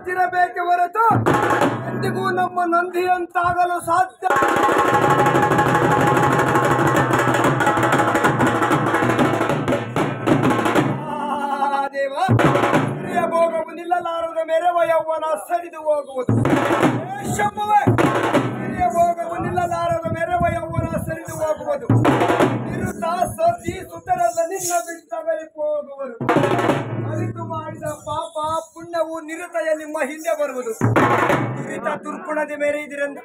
ಗೊತ್ತಿರಬೇಕೆ ಹೊರತು ಎಂದಿಗೂ ನಮ್ಮ ನಂದಿಯಂತಾಗಲು ಸಾಧ್ಯ. ದೇವ, ಸ್ತ್ರೀಯ ಭೋಗವು ನಿಲ್ಲಲಾರದ ಮೆರವ ಯೌವನ ಸರಿದು ಹೋಗುವುದು. ಶಂಭುವೆ, ಸ್ತ್ರೀಯ ಭೋಗವು ನಿಲ್ಲಲಾರದ ಮೆರವ ಯೌವನ ಸರಿದು ಹೋಗುವುದು. ನಿರುತ ಸತಿ ಸುತರೆಲ್ಲ ನಿನ್ನ ಬಿಟ್ಟಗಲಿ ಹೋಗುವರು. ಅರಿತು ಮಾಡಿದ ಪಾಪ ಪುಣ್ಯವು ನಿರುತೆಯ ನಿಮ್ಮ ಹಿಂದೆ ಬರುವುದು. ದುರಿತ ದುರ್ಗುಣದ ಮೆರೆಯಿದಿರೆಂದು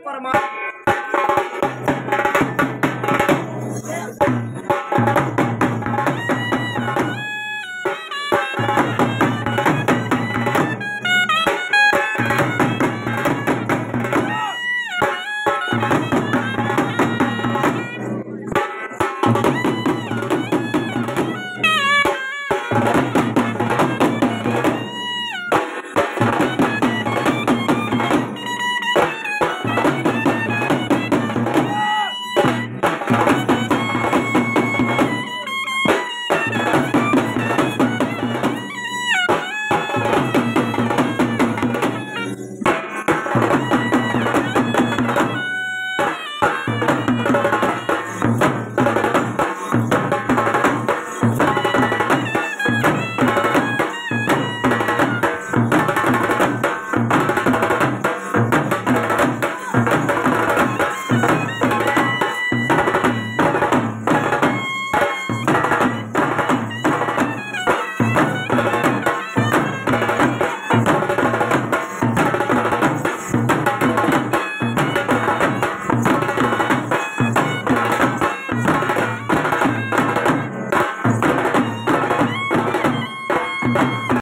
ಪರಮಾತ್ಮ